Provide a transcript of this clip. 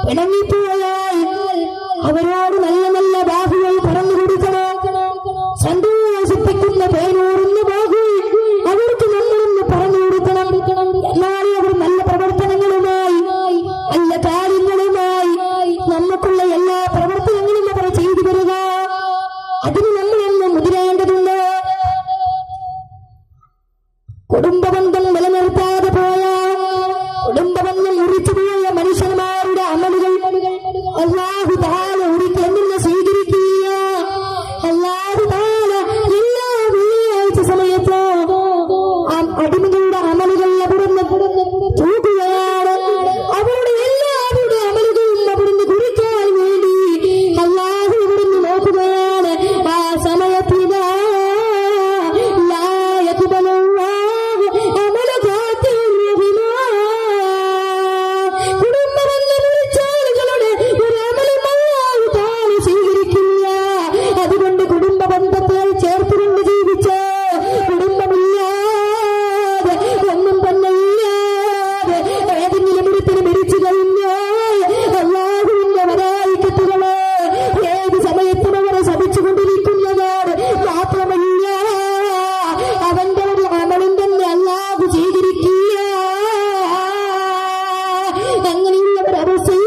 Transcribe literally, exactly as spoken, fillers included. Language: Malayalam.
പിണങ്ങിപ്പോയാൽ അവരോട് നല്ല നല്ല വാക്കുകൾ പറഞ്ഞു കൊടുക്കണം. സന്തോഷിപ്പിക്കുന്ന പേരൂറുന്ന വാക്കുകൾ അവർക്ക് നമ്മളൊന്ന് പറഞ്ഞു കൊടുക്കണം. എന്നാലേ അവർ നല്ല പ്രവർത്തനങ്ങളുമായി നല്ല കാര്യങ്ങളുമായി നമുക്കുള്ള എല്ലാ പ്രവർത്തനങ്ങളും അവർ ചെയ്തു വരിക. അതിന് നമ്മളൊന്ന് മുതിരേണ്ടതുണ്ട്. കുടുംബബന്ധം നിലനിർത്താതെ പോയ, കുടുംബബന്ധം മുറിച്ചു പോയ മനുഷ്യന്മാരുടെ അമലുകൾ അല്ലാഹു തആല ഒരിക്കലും നിന്ന് സ്വീകരിക്കുക. അല്ലാഹു തആല എല്ലാ വെള്ളിയാഴ്ച സമയത്ത് ആ അടിമകളുടെ അമലുകൾ അവിടുന്ന് തൂക്കുകയാണ്. അവരുടെ എല്ലാവരുടെ അമലുകളും അവിടുന്ന് കുറിക്കാൻ വേണ്ടി അല്ലാഹു ഇവിടുന്ന് നോക്കുകയാണ്. ആ സമയത്ത് അങ്ങനെയുള്ളവർ അവസ്ഥ